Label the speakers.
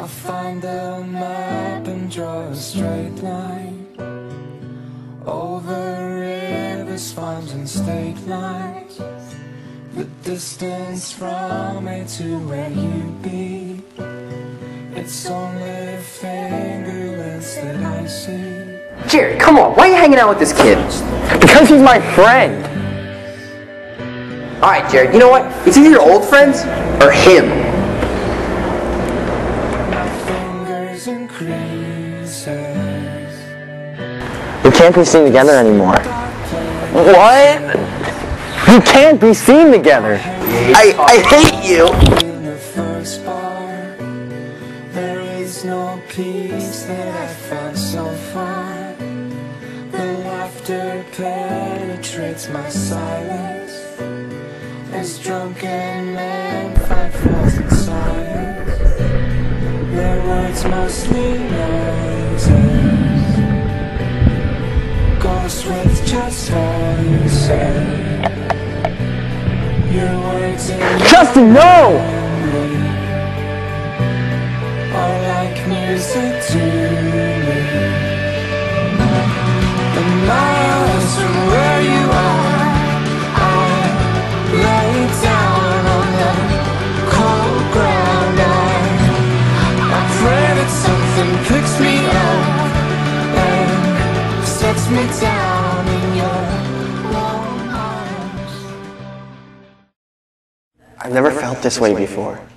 Speaker 1: I'll find the map and draw a straight line over rivers, farms and state lines. The distance from me to where you be, it's only fingerless that I see.
Speaker 2: Jared, come on, why are you hanging out with this kid?
Speaker 3: Because he's my friend.
Speaker 2: Alright, Jared, you know what? It's either your old friends or him.
Speaker 1: My fingers and creases.
Speaker 3: We can't be seen together anymore. What? You can't be seen together.
Speaker 2: I hate you.
Speaker 1: In the first bar, there is no peace that I found so far. The laughter penetrates my silence as drunken men fight flaws in silence. Their words mostly noises, ghosts with just voices. Your words in
Speaker 3: Justin, no!
Speaker 1: are like music to me. The miles from where you are, I lay down on the cold ground. I pray that something picks me up and sets me down in your warm arms.
Speaker 3: I've never felt this way before.